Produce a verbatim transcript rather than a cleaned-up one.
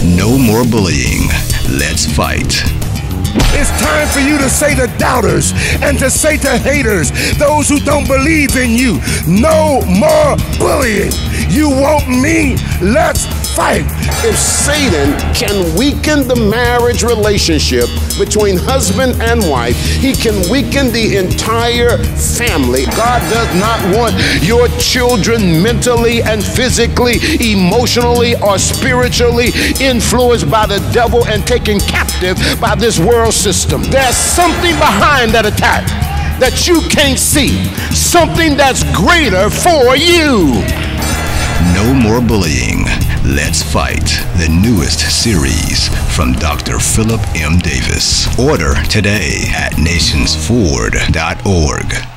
No more bullying. Let's fight. It's time for you to say to doubters and to say to haters, those who don't believe in you, no more bullying. You want me? Let's fight. If Satan can weaken the marriage relationship between husband and wife, he can weaken the entire family. God does not want your children mentally and physically, emotionally, or spiritually influenced by the devil and taken captive by this world system. There's something behind that attack that you can't see, something that's greater for you. No more bullying. Let's fight. The newest series from Doctor Philip M. Davis. Order today at nationsford dot org.